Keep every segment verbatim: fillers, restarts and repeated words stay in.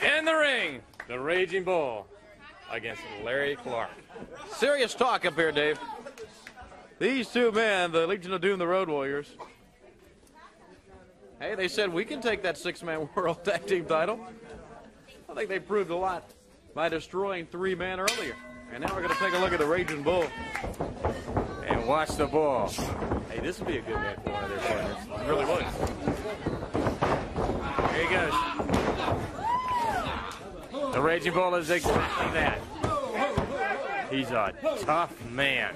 In the ring, the Raging Bull against Larry Clark. Serious talk up here, Dave. These two men, the Legion of Doom, the Road Warriors. Hey, they said we can take that six-man world tag team title. I think they proved a lot by destroying three men earlier. And now we're going to take a look at the Raging Bull. And watch the Bull. Hey, this would be a good match for one of their partners. It really would. Here he goes. The Raging Bull is exactly that. He's a tough man.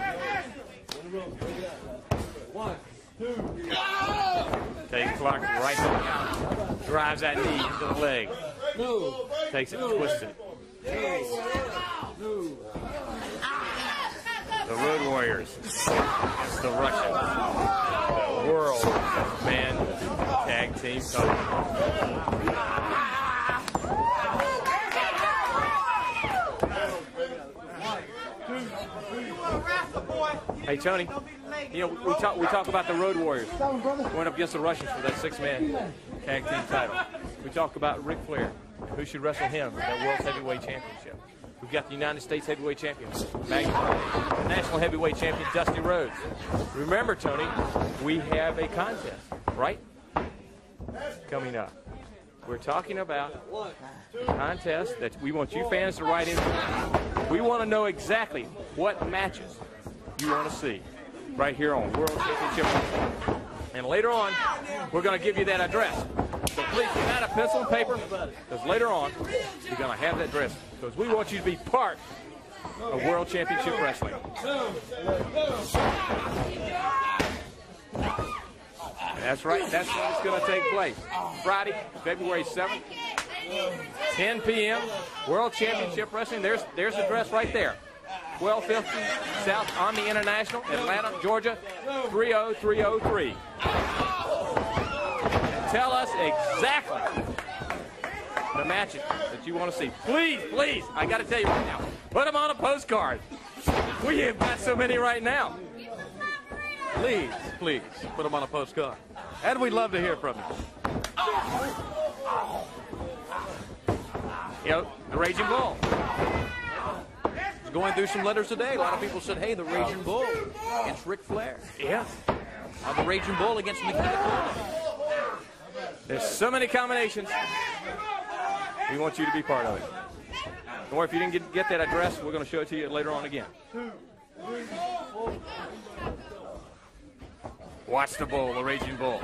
One, two, Takes Clark right to the counter. Drives that knee into the leg. Takes it, twists it. The Road Warriors. It's the Russians. The World Man Tag Team title. Hey Tony, you know we talk we talk about the Road Warriors going up against the Russians for that six-man tag team title. We talk about Ric Flair, who should wrestle him for that World Heavyweight Championship. We've got the United States Heavyweight Champion, Maggie, the National Heavyweight Champion, Dusty Rhodes. Remember, Tony, we have a contest, right? Coming up. We're talking about a contest that we want you fans to write in. We want to know exactly what matches you want to see right here on World Championship. And later on, we're going to give you that address. So please get out a pencil and paper, because later on, you're going to have that address. Because we want you to be part of World Championship Wrestling. That's right. That's when it's going to take place. Friday, February seventh, ten p m World Championship Wrestling. There's there's the address right there. twelve fifty South Omni International, Atlanta, Georgia, three oh three oh three. And tell us exactly the matches that you want to see. Please, please, I got to tell you right now, put them on a postcard. We have got so many right now. please, please, put them on a postcard. And we'd love to hear from you. You know, the Raging Bull. Going through some letters today. A lot of people said, hey, the Raging Bull against Ric Flair. Yeah. Uh, the Raging Bull against Nikita. There's so many combinations. We want you to be part of it. Or if you didn't get, get that address, we're going to show it to you later on again. Watch the Bull, the Raging Bull.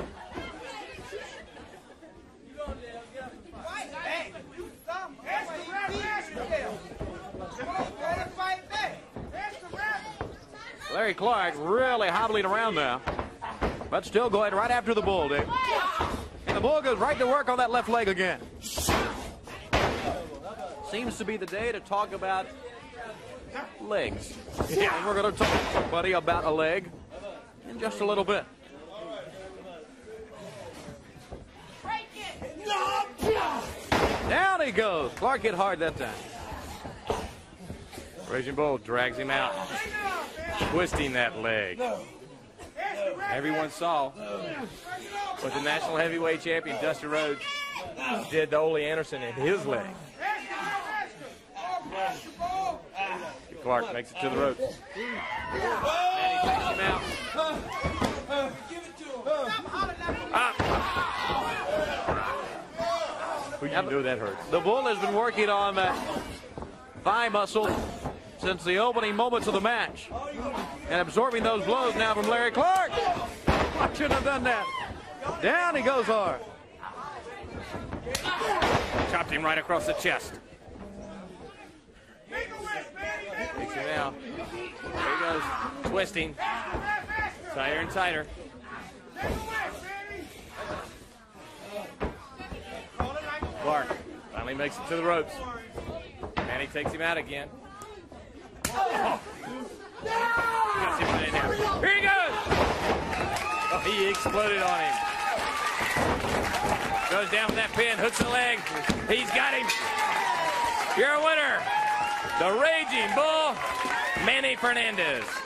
Larry Clark really hobbling around now, but still going right after the Bull, Dave. And the Bull goes right to work on that left leg again. Seems to be the day to talk about legs. Yeah, and we're going to talk to somebody about a leg in just a little bit. Down he goes. Clark hit hard that time. Raging Bull drags him out, twisting that leg. Everyone saw what the National Heavyweight Champion, Dusty Rhodes, did to Ole Anderson in his leg. Clark makes it to the ropes. And he takes him out. Up. Who you know that hurts. The Bull has been working on that thigh muscle since the opening moments of the match. And absorbing those blows now from Larry Clark. I shouldn't have done that. Down he goes hard. Chopped him right across the chest. Takes him out. There he goes. Twisting. Tighter and tighter. Clark finally makes it to the ropes. And he takes him out again. Oh. Here he goes! Oh, he exploded on him. Goes down with that pin, hooks the leg. He's got him. Your winner, the Raging Bull, Manny Fernandez.